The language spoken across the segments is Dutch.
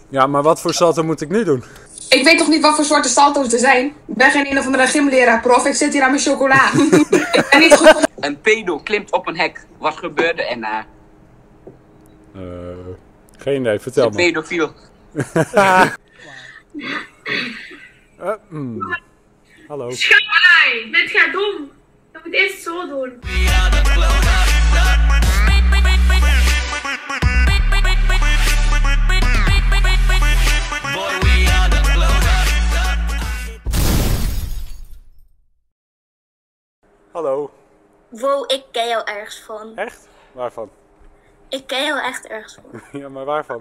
Ja, maar wat voor salto moet ik nu doen? Ik weet toch niet wat voor soorten salto's er zijn? Ik ben geen een of andere gymleraar, prof. Ik zit hier aan mijn chocola. Ik ben niet goed. Een pedo klimt op een hek. Wat gebeurde erna? Geen idee, vertel Een me. pedofiel. Hallo. Schaai, dit gaat dom. Je moet eerst zo doen. Hallo. Wow, ik ken jou ergens van. Echt? Waarvan? Ik ken jou echt ergens van. Ja, maar waarvan?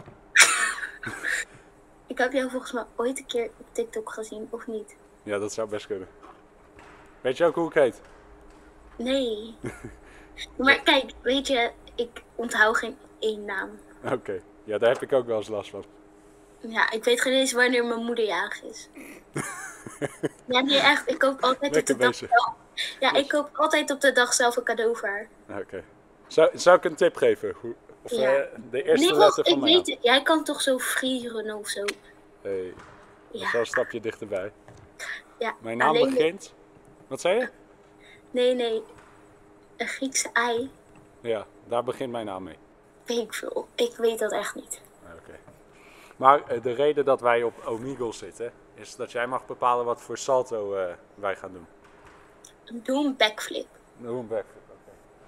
Ik heb jou volgens mij ooit een keer op TikTok gezien, of niet? Ja, dat zou best kunnen. Weet je ook hoe ik heet? Nee. Maar kijk, weet je, ik onthoud geen één naam. Oké. Ja, daar heb ik ook wel eens last van. Ja, ik weet geen eens wanneer mijn moeder jarig is. Ja, nee, echt. Ik koop altijd Lekker op de dag bezig. zelf. Ja, ik koop altijd op de dag zelf een cadeau voor haar. Oké. Zou ik een tip geven? Of Ja. de eerste Nee, letter wacht, van ik mijn weet naam? het. Jij kan toch zo frieren of zo? Hey, Ja. zo een stapje dichterbij. Ja, Mijn naam alleen begint... Wat zei je? Nee. Een Griekse ei. Ja, daar begint mijn naam mee. Weet ik veel. Ik weet dat echt niet. Oké. Maar de reden dat wij op Omegle zitten, is dat jij mag bepalen wat voor salto wij gaan doen. Doe een backflip. Doe een backflip, oké.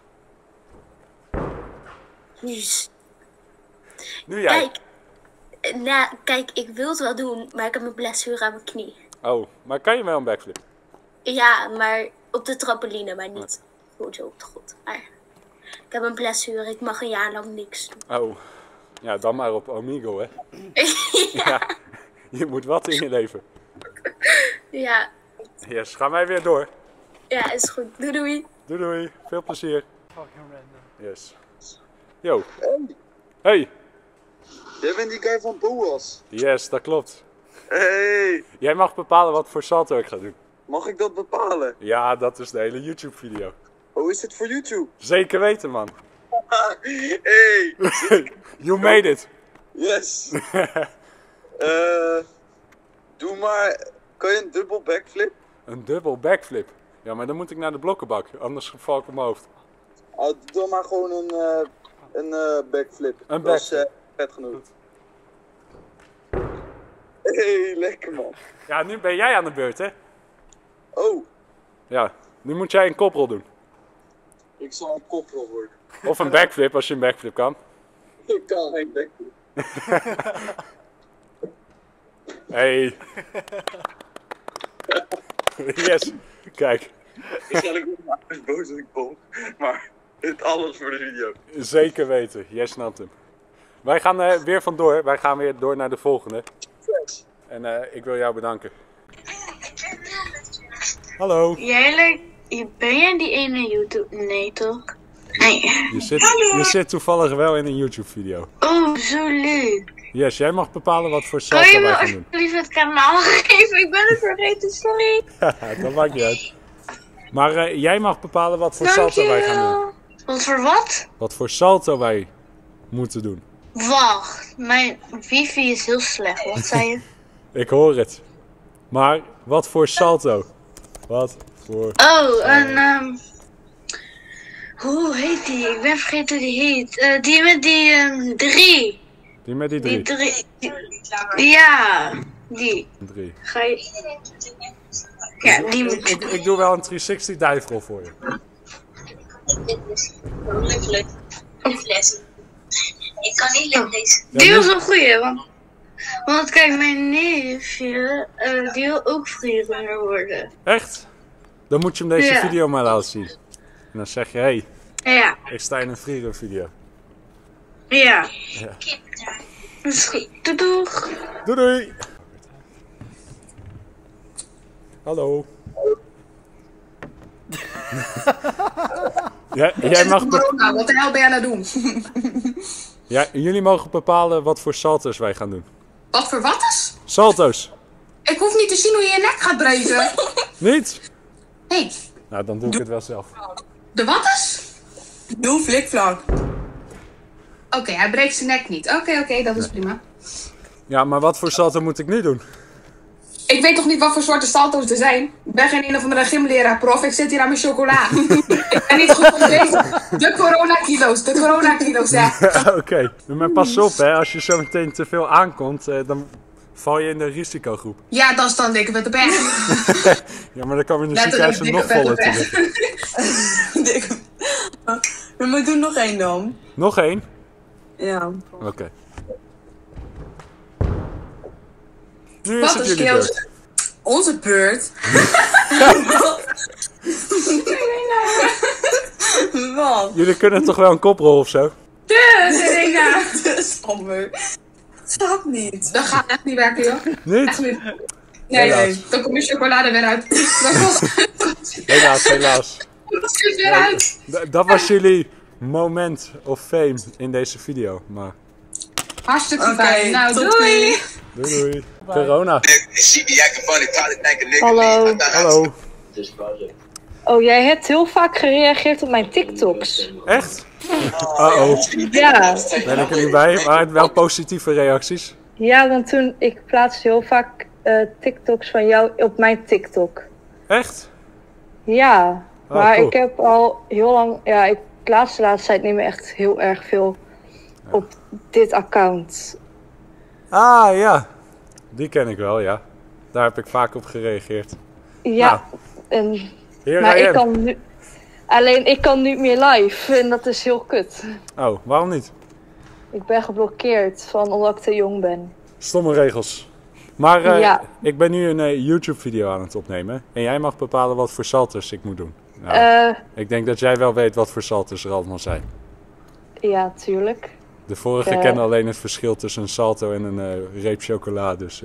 Dus, Nu jij. kijk, ik wil het wel doen, maar ik heb een blessure aan mijn knie. Oh, maar kan je wel een backflip? Ja, maar op de trampoline, maar niet gewoon zo op de grond. Maar ik heb een blessure, ik mag een jaar lang niks doen. Oh, ja, dan maar op Omegle, hè. Ja, je moet wat in je leven. Ja, Yes, gaan wij weer door. ja, is goed. Doei doei. Doei doei, veel plezier. Yes. Yo. Hey. Jij bent die guy van Boas. Yes, dat klopt. Hey, Jij mag bepalen wat voor salto ik ga doen. mag ik dat bepalen? Ja, dat is de hele YouTube video. Oh, is dit voor YouTube? Zeker weten, man. Hey, You made it. yes. Doe maar, kan je een dubbel backflip? Een dubbel backflip. Ja, maar dan moet ik naar de blokkenbak, anders val ik op mijn hoofd. Doe maar gewoon een backflip. Een Dat is backflip. vet genoeg. Hey, lekker man. Ja, nu ben jij aan de beurt, hè? Oh, Ja, nu moet jij een koprol doen. ik zal een koprol worden. Of een backflip, als je een backflip kan. Ik kan geen backflip. Hey. Yes. Kijk, Waarschijnlijk ben ik boos dat ik bom, maar dit alles voor de video. zeker weten. Jij snapt hem. Wij gaan weer vandoor. Wij gaan weer door naar de volgende. En ik wil jou bedanken. Hallo. Ben jij die ene YouTube? Nee, toch? Nee. Je zit toevallig wel in een YouTube video. Oh, zo leuk. Yes, jij mag bepalen wat voor Kan je salto me wij gaan doen. alsjeblieft het kanaal geven? Ik ben het vergeten, sorry. Dat maakt niet uit. Maar jij mag bepalen wat voor salto wij gaan doen. Wat voor wat? Wat voor salto wij moeten doen. Wacht, mijn wifi is heel slecht. Wat zei je? Ik hoor het. Maar wat voor salto? Wat voor... Oh, hoe heet die? Ik ben vergeten hoe die heet. Die met die 3. Die met die Die drie. 3. Ja, die. 3. Ga je... Ja, die moet... Ik doe wel een 360 dive roll voor je. Ik kan niet lezen. Die was een goeie, want kijk, mijn neefje, die wil ook freerunner worden. Echt? Dan moet je hem deze Ja. video maar laten zien. En dan zeg je, hey, Ja, ik sta in een freerun video. ja. Ja. Dat is goed. Doei doeg. Doei doei! Hallo. Ja, jij mag Corona, wat de hel ben jij aan het doen? ja, jullie mogen bepalen wat voor salto's wij gaan doen. Wat voor wat is? Salto's! Ik hoef niet te zien hoe je je nek gaat breken. Niet? Hey, Nou, dan doe ik het wel zelf. de wat is? Doe flikvlak. Oké, hij breekt zijn nek niet. Oké, dat is prima. Ja, maar wat voor salto moet ik nu doen? Ik weet toch niet wat voor soorten salto's er zijn? Ik ben geen een of andere gymleraar, prof. Ik zit hier aan mijn chocola. Ik ben niet goed op bezig. De coronakilo's, ja. Oké, maar pas op hè, als je zo meteen te veel aankomt, dan val je in de risicogroep. Ja, dat is dan dikke vette pech. Ja, maar dan kan we in de Letterlijk ziekenhuizen nog dikke voller te vette liggen. We moeten doen nog één dan. Nog één? Ja. Oké. Nu is Wat het een jullie skills. beurt. Onze beurt. Wat? Jullie kunnen toch wel een koprol of zo? Serena. Dus Amber. Het gaat niet. Dat gaat echt niet werken, joh. Niet? Echt niet. Nee, Helaas. dan komt je chocolade weer uit. Helaas. Dat schiet weer uit. Dat was jullie moment of fame in deze video. Maar Hartstikke Oké, fijn. Nou, tot doei. doei. Corona. Hallo. Hallo. Oh, jij hebt heel vaak gereageerd op mijn TikToks. Echt? Uh-oh. Ja. Ben ik er niet bij, maar wel positieve reacties. Ja, want toen ik plaatste heel vaak TikToks van jou op mijn TikTok. Echt? Ja, Oh, maar cool. ik heb al heel lang, ja, ik plaats de laatste tijd niet meer echt heel erg veel op dit account. Ah ja, die ken ik wel, ja. Daar heb ik vaak op gereageerd. Ja, en, Hier maar I ik am. kan nu, alleen ik kan niet meer live en dat is heel kut. Oh, waarom niet? Ik ben geblokkeerd omdat ik te jong ben. Stomme regels. Maar Ja. ik ben nu een YouTube-video aan het opnemen. En jij mag bepalen wat voor salto's ik moet doen. Nou, ik denk dat jij wel weet wat voor salto's er allemaal zijn. Ja, tuurlijk. De vorige kennen alleen het verschil tussen een salto en een reep chocola. Dus,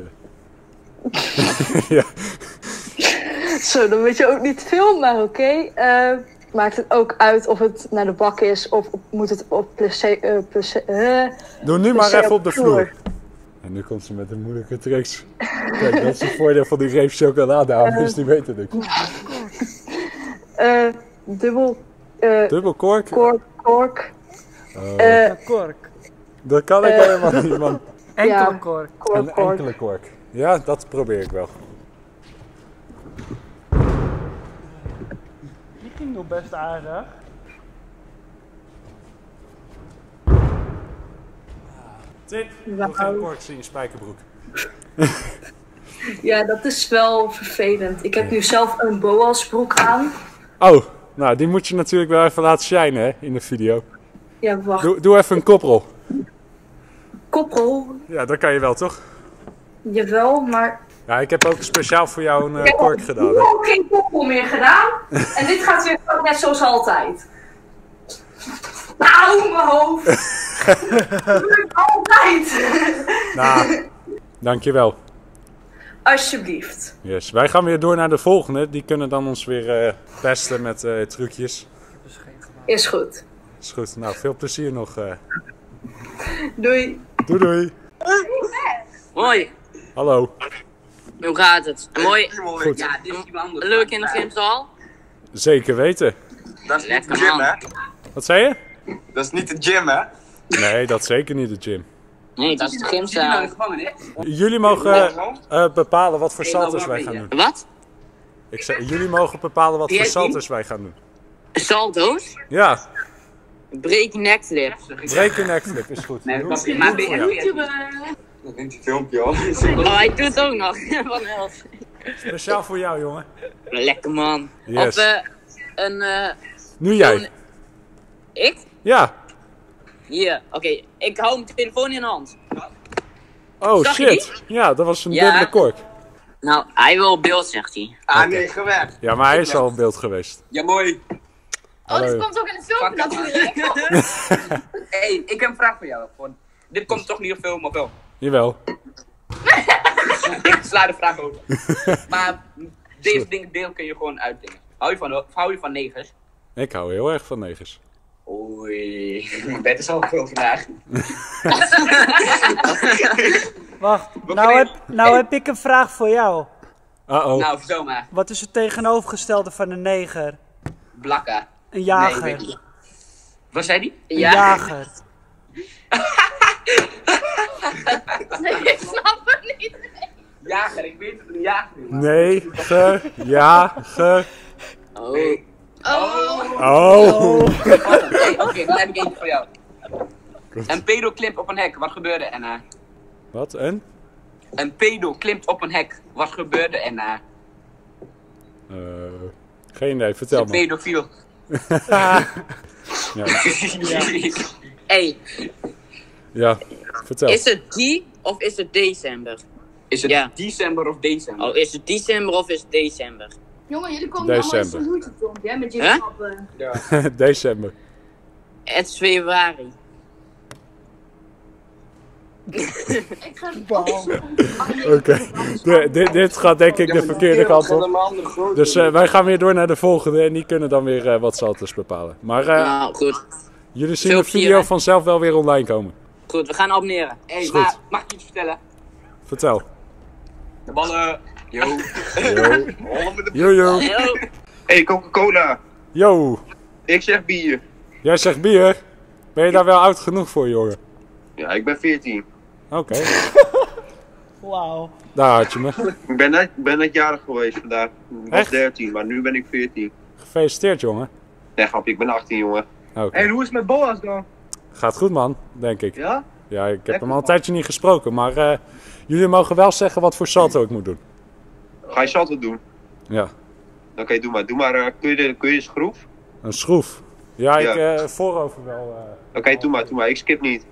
ja. Zo, dan weet je ook niet veel, maar oké. Maakt het ook uit of het naar de bak is of moet het op Doe nu maar PC even op de vloer. vloer. En nu komt ze met de moeilijke tricks. Kijk, dat is het voordeel van die reep chocola, dames. Die weten het. Dubbel Dubbel kork? kork. Kork. Dat kan ik helemaal niet, man. Enkel Ja. kork. Een enkele kork. Ja, dat probeer ik wel. Die ging nog best aardig. Tip, doe geen korks in je spijkerbroek. Ja, dat is wel vervelend. Ik heb nu zelf een boasbroek aan. Oh, nou die moet je natuurlijk wel even laten shinen hè, in de video. Ja, wacht. Doe even een koprol. Koprol. Ja, dat kan je wel toch? Jawel, maar Ja, ik heb ook speciaal voor jou een ik heb kork gedaan. Hè? ook geen koprol meer gedaan. En dit gaat weer gewoon net zoals altijd. Auw, mijn hoofd. Dat doe ik altijd. Nou, dankjewel. Alsjeblieft. Yes, wij gaan weer door naar de volgende. Die kunnen dan ons weer pesten met trucjes. Is goed. Is goed. Nou, veel plezier nog. Doei. Doei doei. Hoi, Hallo. hoe gaat het? Mooi. Goed. Ja, dit is iemand anders. Leuk in de gymzaal? Zeker weten. Dat is niet Lekker de gym, man. hè? Wat zei je? Dat is niet de gym, hè? Nee, dat is zeker niet de gym. Nee, dat is de gymzaal. Jullie mogen bepalen wat voor salto's wij gaan doen. Wat? Ik zei, jullie mogen bepalen wat voor PhD? salto's wij gaan doen. Salto's? Ja, Break neck flip. break een nekflip is goed. Nee, Doe- dat doe maar het voor jou. Dat is een filmpje, hoor. Oh, hij doet het ook nog. Van Els. Speciaal voor jou, jongen. Lekker man. Yes. Of Nu jij. ik? Ja. Hier, oké. Ik hou mijn telefoon in de hand. Oh Zag je shit. Ja, dat was een Ja. dubbele kork. Nou, hij wil op beeld, zegt hij. Ah, nee, ga weg. Ja, maar hij is al in beeld geweest. Ja, mooi. Hallo. Oh, dit komt ook in het filmpje natuurlijk. Hey, ik heb een vraag voor jou. Dit komt toch niet op film, of wel? Jawel. Ik sla de vraag over. Maar deze deel kun je gewoon uitdingen. Hou je van negers? Ik hou heel erg van negers. Oei, dat is al veel vandaag. Wacht, nou heb ik een vraag voor jou. Uh-oh. Nou, zo maar. Wat is het tegenovergestelde van een neger? Blakka. Een jager. Nee, weet ik. Wat zei die? Een jager. Nee, ik snap het niet. Jager, ik weet het, een jager. Nee, ja, Oh. Oh. Oké, dan heb ik eentje voor jou. Een pedo klimt op een hek, wat gebeurde erna? Wat, een? Een pedo klimt op een hek, wat gebeurde erna? Geen idee, vertel Een me. pedofiel. Ja. Hey, Ja, vertel. is het die of is het december? Is het Ja. december of december? Oh, is het december of is het december? Jongen, jullie komen allemaal in December. zo'n hoedje filmpje, hè, met je Huh? grappen. December. Het is februari. Ik ga Oké. Dit gaat denk ik de verkeerde kant op. Dus wij gaan weer door naar de volgende en die kunnen dan weer wat salto's bepalen. Maar Nou, goed. jullie zien Veel de plezier, video hè? vanzelf wel weer online komen. Goed, we gaan abonneren. Hey, Is maar goed. mag ik iets vertellen? Vertel. De ballen. Yo. Yo. Hallo. Hey, Coca-Cola. Yo. Ik zeg bier. Jij zegt bier. Ben je daar wel oud genoeg voor, jongen? Ja, ik ben 14. Oké. Wauw. Daar had je me. Ik ben net jarig geweest vandaag. Ik was Echt? 13, maar nu ben ik 14. Gefeliciteerd, jongen. Nee, grapje, ik ben 18, jongen. Oké. En hoe is het met Boas dan? Gaat goed, man, denk ik. Ja? Ja, ik heb hem al een tijdje niet gesproken, maar jullie mogen wel zeggen wat voor salto ik moet doen. Ga je salto doen? Ja. Oké, doe maar. Doe maar, kun je de schroef? Een schroef. Ja, Ja. ik voorover wel. Oké, doe maar. Ik skip niet.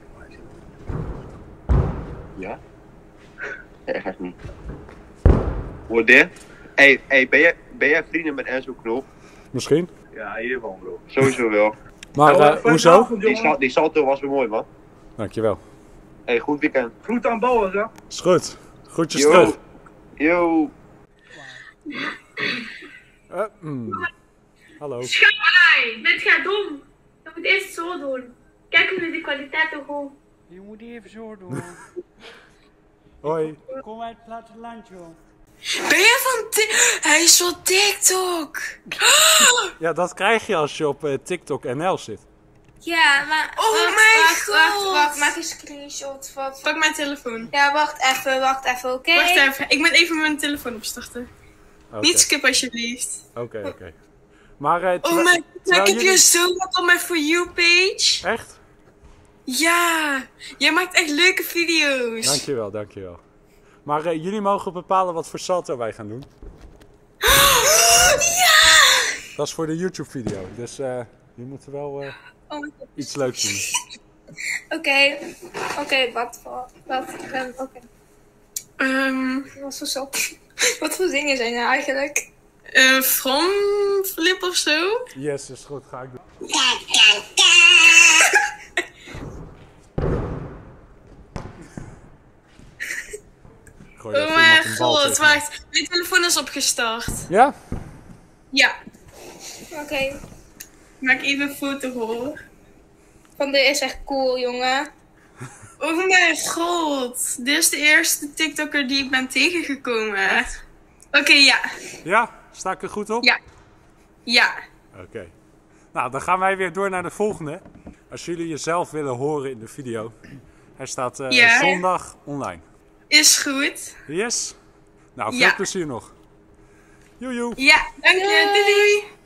Ja? Nee, echt niet. Hoor dit? Hey, ben jij vrienden met Enzo Knol? Misschien. Ja, hiervan bro. Sowieso wel. Maar hoezo? Die salto was weer mooi, man. Dankjewel. Hey, goed weekend. Groet aan Boas, hè? Is goed. Groetjes Yo. terug. Yo. Hallo. Schatje, dit gaat dom. Je moet eerst zo doen. Kijk hoe de kwaliteit toch gewoon. Je moet even zo doen. Hoi. Kom uit het platteland, joh. Ben je van Hij is van TikTok. Ja, dat krijg je als je op TikTok NL zit. Ja, maar. Oh mijn god. Wacht, maak een screenshot van. Pak mijn telefoon. Ja, wacht even, oké? Wacht even, ik ben even mijn telefoon opstarten. Oké. Niet skip alsjeblieft. Oké. Maar Oh mijn god, ik heb je zo wat op mijn For You page. Echt? Ja, jij maakt echt leuke video's. Dankjewel. Maar jullie mogen bepalen wat voor salto wij gaan doen. Ja! Dat is voor de YouTube video, dus je moet wel iets leuks doen. Oké, wat, oké. Wat voor soort? Wat voor dingen zijn er eigenlijk? From Flip of zo? Yes, is goed, ga ik doen. Gooi daar Oh even mijn iemand een bal god, tegen. wacht. Mijn telefoon is opgestart. Ja? Ja, Oké. maak even een foto hoor. Van dit is echt cool, jongen. Oh mijn god, dit is de eerste TikToker die ik ben tegengekomen. Oké, ja. Ja? Sta ik er goed op? Ja. Oké. Nou, dan gaan wij weer door naar de volgende. Als jullie jezelf willen horen in de video. Hij staat Ja. zondag online. Is goed. Yes? Nou, veel Ja. plezier nog. Joejoe. Ja, dank je. Doei doei.